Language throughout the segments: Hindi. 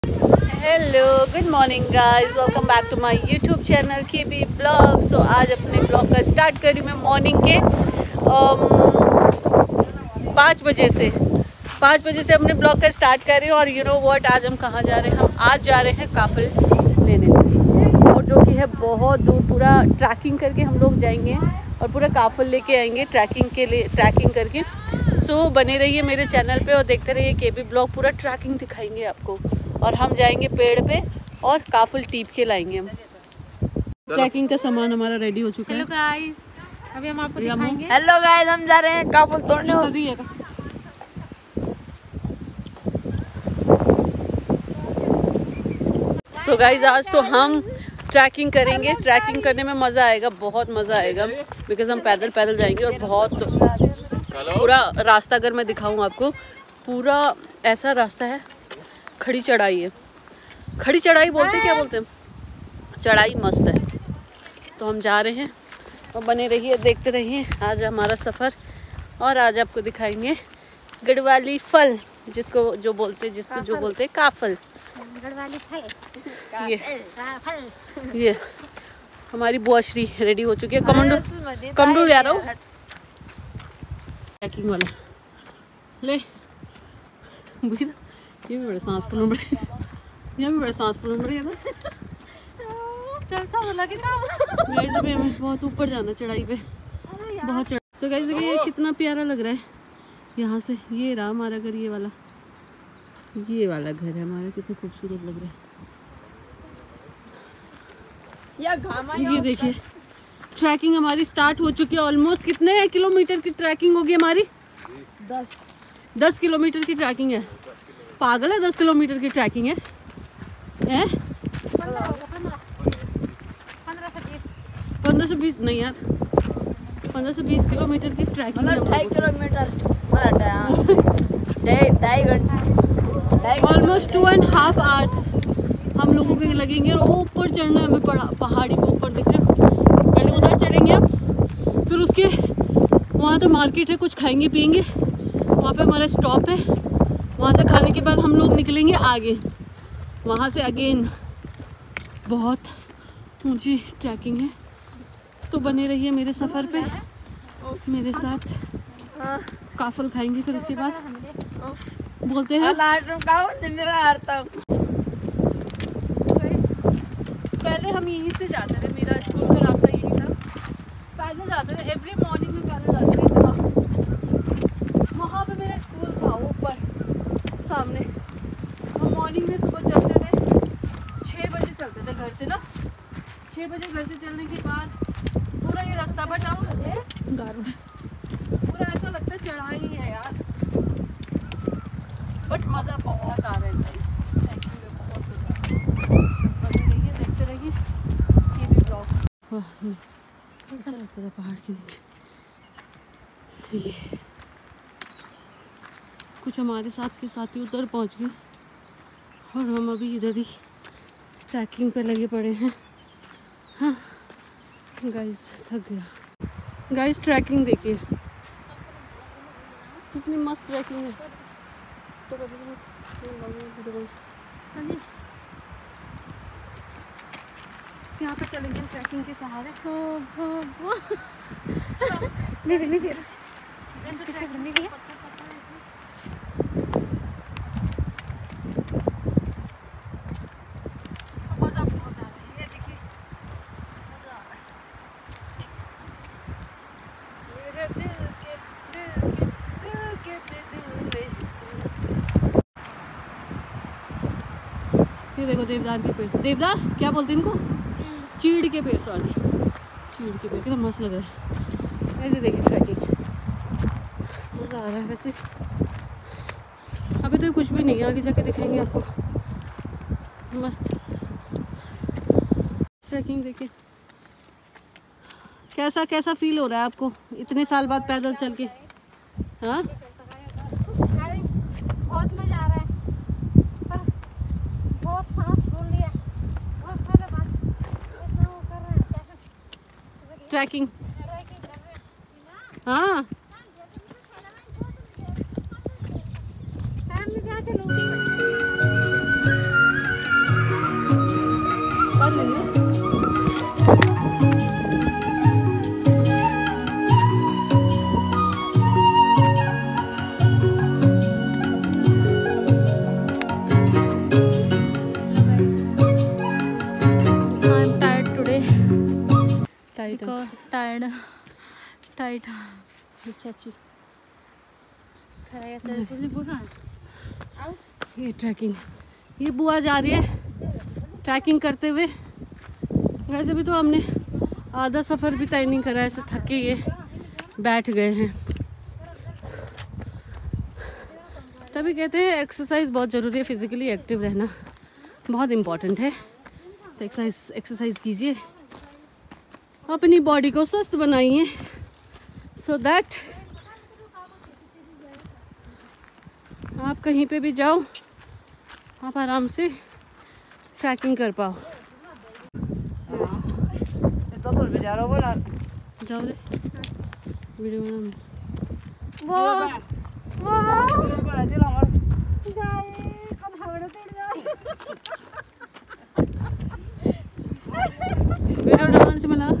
Hello good morning guys, welcome back to my YouTube channel KB blog. So आज अपने ब्लॉग का स्टार्ट कर रही मैं मॉर्निंग के 5 बजे से अपने ब्लॉग का स्टार्ट कर रही हूँ। और यू नो व्हाट, आज हम कहाँ जा रहे हैं? हम आज जा रहे हैं काफिल लेने, और जो कि है बहुत दूर। पूरा ट्रैकिंग करके हम लोग जाएंगे और पूरा काफिल लेके आएंगे ट्रैकिंग करके। सो बने रहिए मेरे चैनल पे और देखते रहिए केबी ब्लॉग। पूरा ट्रैकिंग दिखाएंगे आपको और हम जाएंगे पेड़ पे और काफिल टीप के लाएंगे हम। ट्रैकिंग का सामान हमारा रेडी हो चुका है। हेलो गाइस, अभी हम आपको दिखाएंगे। हेलो गाइस, हम जा रहे हैं काफिल तोड़ने। सो गाइस, आज तो हम ट्रैकिंग करेंगे। ट्रैकिंग करने में मज़ा आएगा, बहुत मज़ा आएगा, बिकॉज हम पैदल जाएंगे। और बहुत पूरा रास्ता अगर मैं दिखाऊं आपको, पूरा ऐसा रास्ता है, खड़ी चढ़ाई है। खड़ी चढ़ाई बोलते हैं, क्या बोलते हैं, चढ़ाई मस्त है। तो हम जा रहे हैं और बने रहिए, देखते रहिए आज हमारा सफ़र। और आज आपको दिखाएंगे गढ़वाली फल, जिसको जो बोलते हैं काफल। ये हमारी बुआश्री रेडी हो चुकी है। कमंडू जा रहा हूँ ट्रैकिंग वाला ले। ये भी बड़े सांस फूलने बड़े बहुत ऊपर जाना चढ़ाई पे, बहुत चढ़। तो गाइस देखिए ये कितना प्यारा लग रहा है यहाँ से। ये रहा हमारा घर, ये वाला घर है हमारा, कितना खूबसूरत लग रहा है। ये देखिए ट्रैकिंग हमारी स्टार्ट हो चुकी है। ऑलमोस्ट कितने किलोमीटर की ट्रैकिंग होगी हमारी? 10 किलोमीटर की ट्रैकिंग है। पागल है, 10 किलोमीटर की ट्रैकिंग है? 15 से 20 नहीं यार, 15 से 20 किलोमीटर की ट्रैकिंग है। 2.5 किलोमीटर, 2.5 घंटा, ऑलमोस्ट 2.5 आवर्स हम लोगों के लगेंगे। और ऊपर चढ़ना है हमें, पहाड़ी के ऊपर दिख रहे हैं। पहले उधर चढ़ेंगे हम, फिर उसके वहाँ तो मार्केट है, कुछ खाएंगे पिएंगे, वहाँ पे हमारा स्टॉप है। वहाँ से खाने के बाद हम लोग निकलेंगे आगे। वहाँ से अगेन बहुत ऊंची ट्रैकिंग है। तो बने रहिए मेरे सफ़र पे मेरे साथ। काफल खाएंगे, फिर उसके बाद बोलते हैं पहले हम यहीं से जाते थे, मेरा स्कूल का रास्ता यही था। पैदल जाते थे, एवरी मॉर्निंग में पैदल जाते थे। वहाँ पे मेरा स्कूल था ऊपर सामने। हम मॉर्निंग में सुबह चलते थे, 6 बजे चलते थे घर से ना। 6 बजे घर से चलने के बाद पूरा ये रास्ता बचा पूरा ऐसा लगता है चढ़ाई है यार, बट मज़ा बहुत आ रहा है गाइस। देखते रहिए ये भी ब्लॉग। पहाड़ के नीचे ये कुछ हमारे साथ के साथी उधर पहुंच गए और हम अभी इधर ही ट्रैकिंग पे लगे पड़े हैं। हाँ गाइस, थक गया। गाइस ट्रैकिंग देखिए कितनी मस्त ट्रैकिंग है। यहाँ पे चलेंगे ट्रैकिंग के सहारे। ये देखो देवदार के पेड़, देवदार क्या बोलते हैं इनको? चीड़ के पेड़, सॉरी चीड़ के पेड़। कितना मस्त लग रहा है। ऐसे देखिए ट्रैकिंग, मज़ा आ रहा है। वैसे अभी तो कुछ भी नहीं है, आगे जाके दिखाएंगे आपको। मस्त ट्रैकिंग देखिए। कैसा फील हो रहा है आपको इतने साल बाद पैदल चल के? हाँ बहुत मजा आ रहा है, पर बहुत सांस फूल लिया, बहुत सारे बात इतना वो कर रहे हैं ट्रैकिंग। हाँ और लेंगे। टाइट चाची ये ट्रैकिंग, ये बुआ जा रही है ट्रैकिंग करते हुए। वैसे भी तो हमने आधा सफ़र भी तय नहीं करा, ऐसे थके ये बैठ गए हैं। तभी कहते हैं एक्सरसाइज बहुत ज़रूरी है, फिज़िकली एक्टिव रहना बहुत इम्पॉर्टेंट है। तो एक्सरसाइज कीजिए, अपनी बॉडी को स्वस्थ बनाइए, सो दैट आप कहीं पे भी जाओ आप आराम से ट्रैकिंग कर पाओ। जाओ रे वीडियो डालने से मिला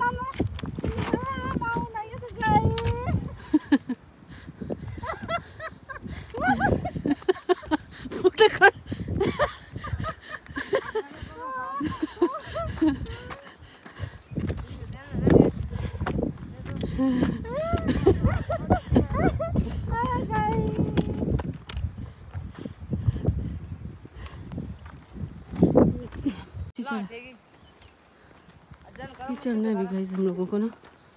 चढ़ना है भी गाइस हम लोगों को ना।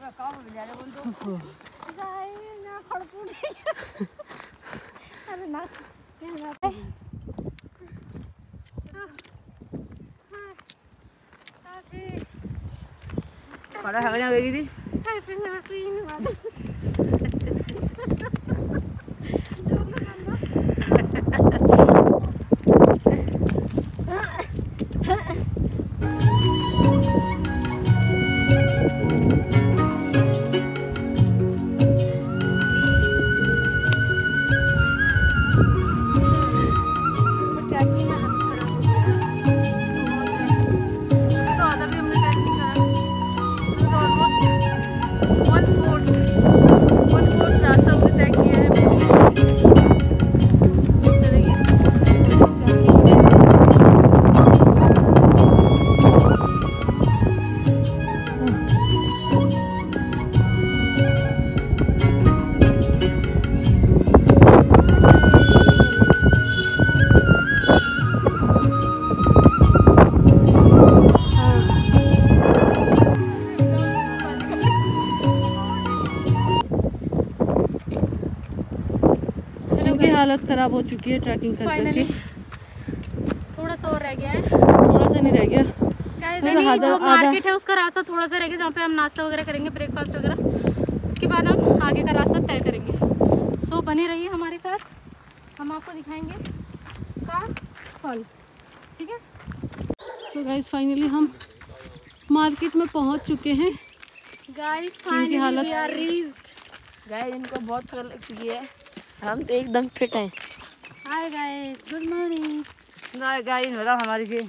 हालत ख़राब हो चुकी है ट्रैकिंग करके। थोड़ा सा और रह गया है, थोड़ा सा नहीं रह गया जो मार्केट है उसका रास्ता थोड़ा सा रह गया, जहाँ पे हम नाश्ता वगैरह करेंगे, ब्रेकफास्ट वगैरह। उसके बाद हम आगे का रास्ता तय करेंगे। सो बने रहिए हमारे साथ, हम आपको दिखाएंगे का फल, ठीक है। सो गाइस फाइनली हम मार्केट में पहुँच चुके हैं। गाइस फाइनली हालत वी आर रीच्ड। गाइस इनको बहुत थकान लग चुकी है, हम तो एकदम फिट हैं। Hi guys, good morning. Guys मेरा हमारी के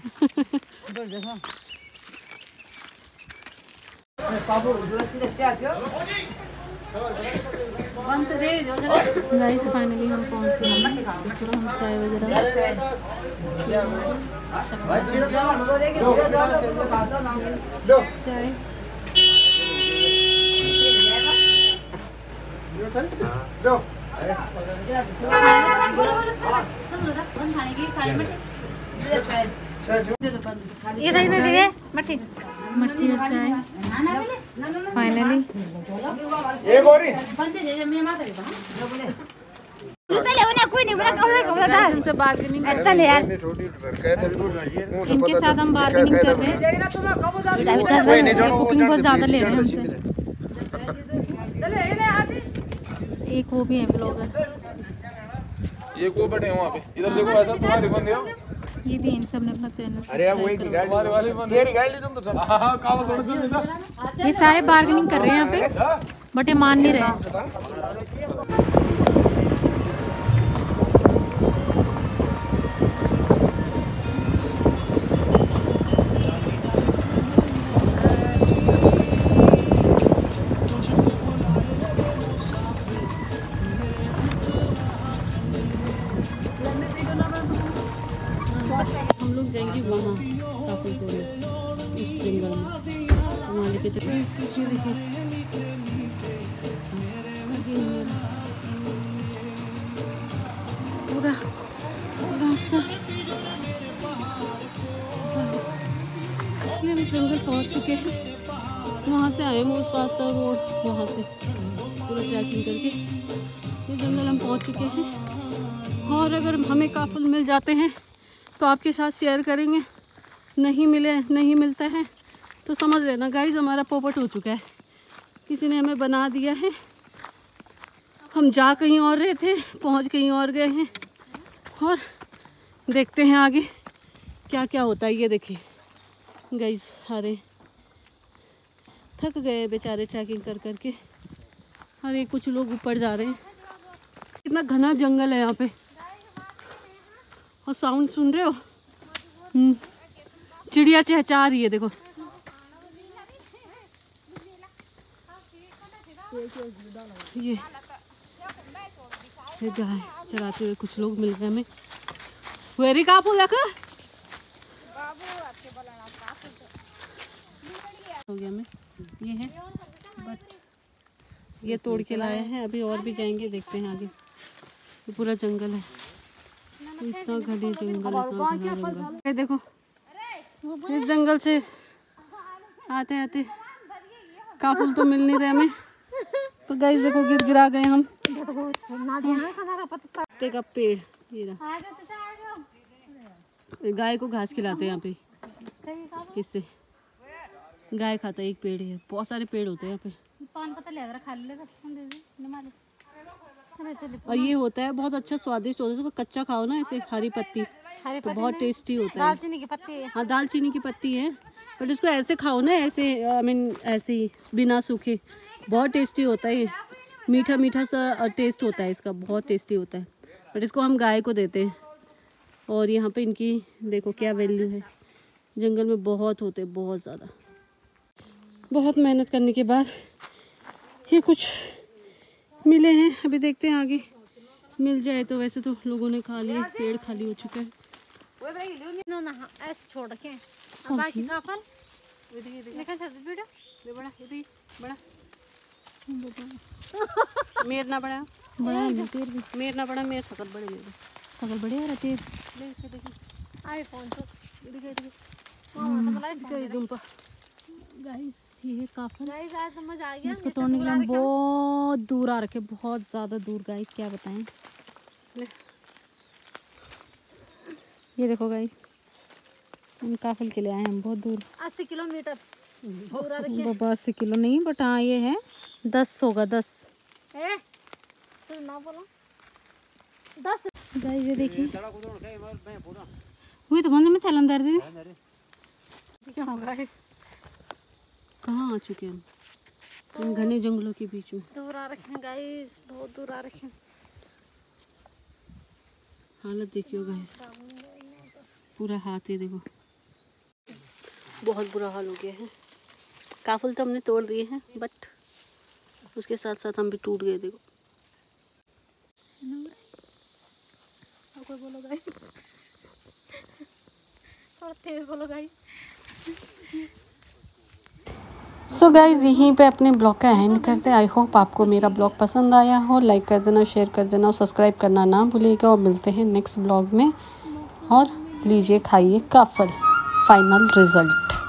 पापू ड्रेस से क्या क्यों बंद दे दो जरा। गाइस फाइनली हम पहुंच गए हैं। थोड़ा हम चाय वगैरह चाय ये सही में दे मट्टी मट्टी और चाय फाइनली। ये बोरी कोई नहीं बना इनसे बार्गेनिंग चल यार, इनके साथ हम बार्गेनिंग कर रहे हैं। बुकिंग बहुत ज़्यादा ले रहे हैं हमसे। एक वो भी है ब्लॉगर, ये को बैठे वहाँ पे, इधर देखो ऐसा तुम्हारी बंदे हो। ये भी इन सब ने अपना चैनल। अरे अब वही गाड़ी वाले बंदे तेरी गाड़ी तुम तो चल। हां काव थोड़ा सा इधर। ये सारे बार्गेनिंग कर रहे हैं यहाँ पे, बट ये मान नहीं रहे। हम लोग जाएंगे वहाँ काफी दूर उस जंगल में, वहाँ लेके चले। देखिए पूरा रास्ता, ये हम जंगल पहुँच चुके हैं। वहाँ से आए हम उस रास्ता रोड, वहाँ से पूरा ट्रैकिंग करके ये जंगल हम पहुँच चुके हैं। और अगर हमें काफल मिल जाते हैं तो आपके साथ शेयर करेंगे, नहीं मिलता है तो समझ लेना गाइस हमारा पोपट हो चुका है, किसी ने हमें बना दिया है। हम जा कहीं और रहे थे, पहुंच कहीं और गए हैं। और देखते हैं आगे क्या क्या होता है। ये देखिए गाइस, अरे थक गए बेचारे ट्रैकिंग कर करके। अरे कुछ लोग ऊपर जा रहे हैं। कितना घना जंगल है यहाँ पे, और साउंड सुन रहे हो, चिड़िया चहचहा रही है देखो। ये गाय चराते हुए कुछ लोग मिल गए हमें। वेरी कापू देखो हो गया हमें। ये है बट ये तोड़ के लाए हैं, अभी और भी जाएंगे, देखते हैं आगे। ये पूरा जंगल है, इतना घनी जंगल, इतना घना जंगल। ये देखो इस जंगल से आते आते काफल तो मिल नहीं रहे हमें, तो गाइस देखो गिरा गए हम। पत्ते का पेड़, ये रहा। गाय को घास खिलाते हैं यहाँ पे, किससे गाय खाता है। एक पेड़ है, बहुत सारे पेड़ होते हैं यहाँ पे। और ये होता है बहुत अच्छा, स्वादिष्ट होता है। इसको कच्चा खाओ ना ऐसे, हरी पत्ती तो बहुत टेस्टी होता है। दालचीनी की पत्ती है। हाँ दालचीनी की पत्ती है, बट इसको ऐसे खाओ ना, ऐसे आई मीन ऐसे ही बिना सूखे, बहुत टेस्टी होता है। मीठा मीठा सा टेस्ट होता है इसका, बहुत टेस्टी होता है। बट इसको हम गाय को देते हैं। और यहाँ पे इनकी देखो क्या वैल्यू है, जंगल में बहुत होते हैं, बहुत ज़्यादा। बहुत मेहनत करने के बाद ये कुछ मिले हैं, अभी देखते हैं आगे मिल जाए तो। वैसे तो लोगों ने खा लिए, पेड़ खाली हो चुका है। ऐसे छोड़ रखे हैं बाकी काफल मेर ना बड़ा मेर ना बड़ा, मेर सकल बड़े, मेरे सकल बड़े यार तेर आईफोन तो गाइस ये काफल। गाइस आज समझ आ गया, इसको तोड़ने के लिए हम बहुत दूर आ रखे, बहुत ज़्यादा दूर गाइस, क्या बताएं। ये देखो गाइस, हम काफल के लिए आए हैं बहुत दूर, 80 किलोमीटर दूर आ रखे। बाबा 80 किलो नहीं, बट हाँ ये है 10 होगा, 10 तो ना बोलो 10। गाइस ये देखिए, वही तो बंद में थैलम दर्द दीदी क्या हो गाइस, कहाँ आ चुके हम इन घने जंगलों के बीच में। दूर आ रखे हैं गाइस, बहुत दूर आ रखे हैं। हालत देखियो गाइस, पूरा हाथ है देखो, बहुत बुरा हाल हो गया है। काफल तो हमने तोड़ दिए हैं, बट उसके साथ साथ हम भी टूट गए देखो। बोलो गाइस, थोड़ा तेज बोलो गाइस। सो गाइज यहीं पे अपने ब्लॉग का एंड करते हैं। आई होप आपको मेरा ब्लॉग पसंद आया हो। लाइक कर देना, शेयर कर देना और सब्सक्राइब करना ना भूलिएगा। और मिलते हैं नेक्स्ट ब्लॉग में। और लीजिए खाइए काफल फाइनल रिजल्ट।